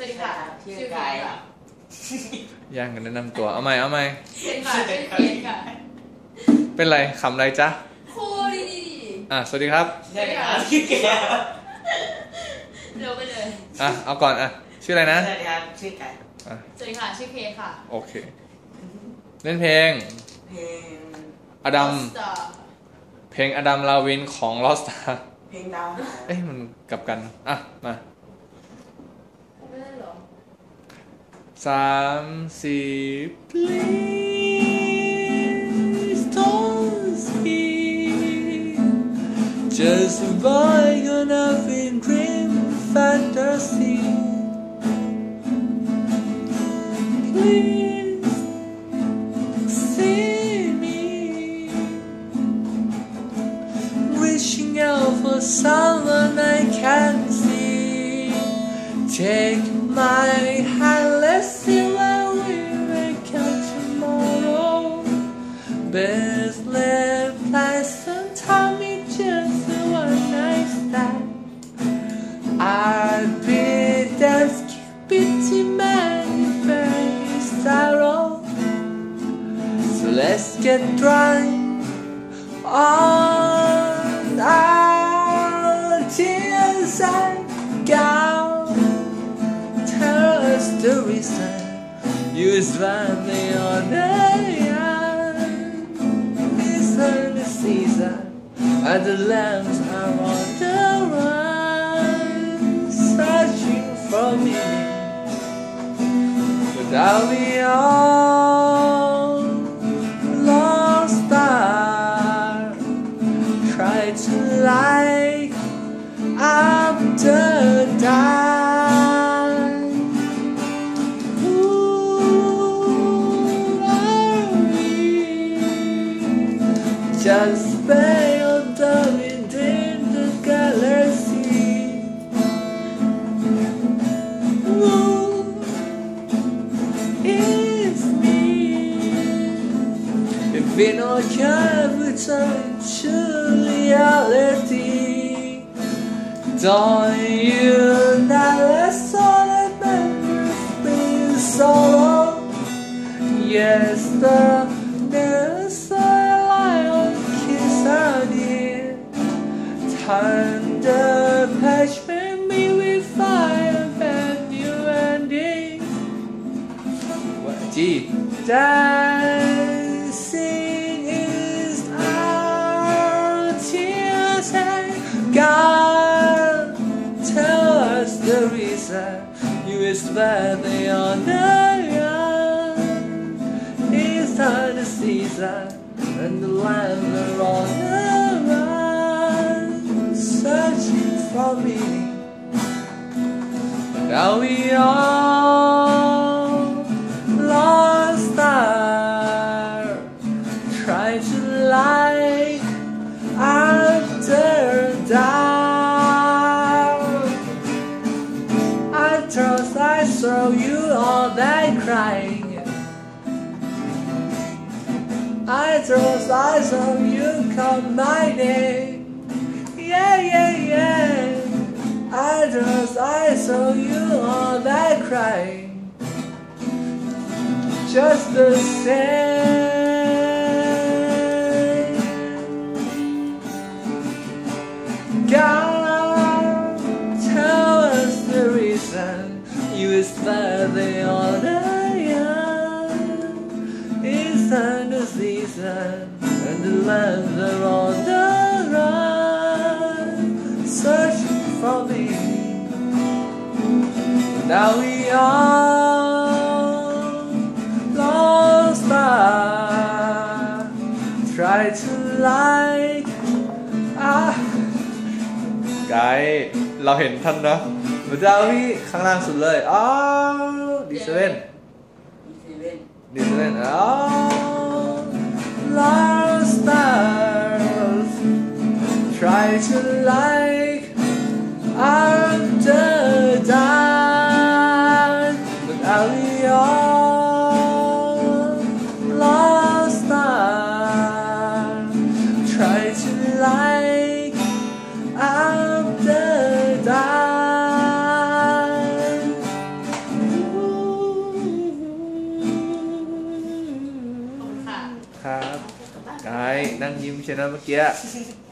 วัสดีค่ะชื่อกายค่ะย่างกันแนะนำตัวเอาใหม่เคนค่ะชื่อเคนค่ะเป็นไรขำอะไรจ๊ะครูดีสวัสดีครับสวัสดีค่ะชื่อเคนเร็วไปเลยเอาก่อนชื่ออะไรนะสวัสดีครับชื่อกายสวัสดีค่ะชื่อเคนค่ะโอเคเล่นเพลงอดัมเพลงอดัมลาวินของลอสตาเพลงดาวมันกลับกันมา3 4 Please don't speak Just a boy gonna feel dream fantasy Please see me Reaching out for someone I can't see Take my hand, let's see where we wake up tomorrow. Best left pleasant time, it's just a one night stand. I'd be that skippity man if I sorrow. So let's get drunk on our tears and gown.Tell us the reason you spend the night. It's the season and the lambs are on the run, searching for meaning. But are we all lost stars? Try to light up the dark.Just fail the within the galaxy. Ooh, it's me. If we don't care, return to reality. Don't you know that's all that matters? Being solo. Yes, there's.Turn the page, maybe we find a bad new ending. Dancing is our tears and God tell us the reason you is bad on the young. It's time the season and the land are on the run.Searching for meaning, now we all lost stars. Try to light after dark. I trust I saw you all that crying. I trust I saw you come my name.Yeah, I saw you all that crying. Just the same. God, tell us the reason you is further on the young. It's time the season and the lands are on the run.Searching for me. Now we all lost stars. Try to light ไกด์เราเห็นท่านนะมาดาวิข้างล่างสุดเลยดีเซเว่นlost stars try to light up the dark but are we all lost stars try to light up the dark ครับกลับบ้านกายนั่งยิ้มใช่ไหมเมื่อกี้